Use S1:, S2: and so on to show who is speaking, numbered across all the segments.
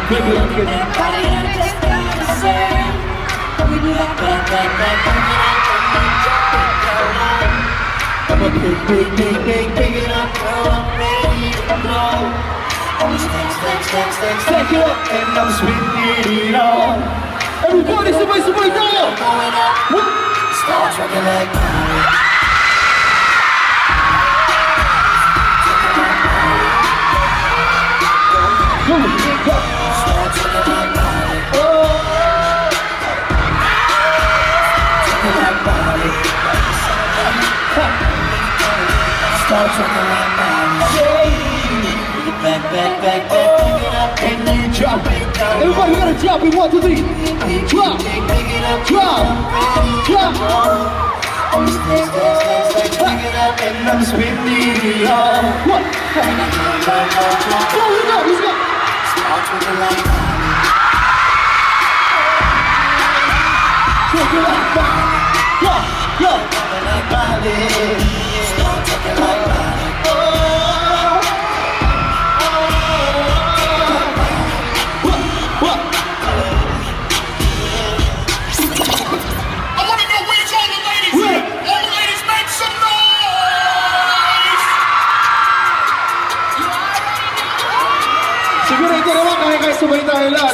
S1: Big it up, girl, I'm ready to blow. Stack it up, and I'm spinning it all. Everybody, somebody down! Start tracking like start talking like back, pick it up, and you drop it down. Everybody gotta drop it, 1, 2, 3. Drop, drop. Pick it up, and I'm spinning it all. What? Let's go. Start talking like start talking like siguro ito naman kaya sabay tayo lahat.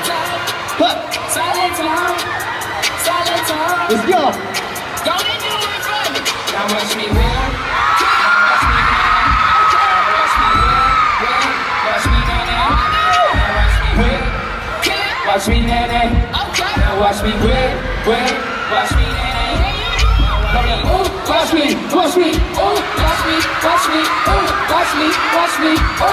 S1: Let's go! Now watch me win. Watch me nene. Now watch me win. Watch me nene. Ooh, watch me. Ooh, watch me. Ooh, watch me. Ooh, watch me. Watch me. Ooh,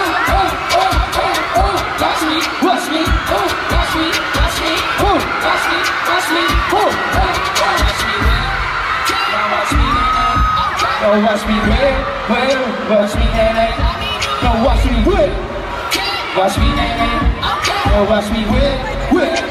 S1: watch me. Watch me. Ooh, watch me. Watch me. Ooh, watch me. Watch me. Ooh, watch me win. Now watch me nene. No, watch me win. Watch me nene. No, watch me win. Watch me nene. No, watch me win.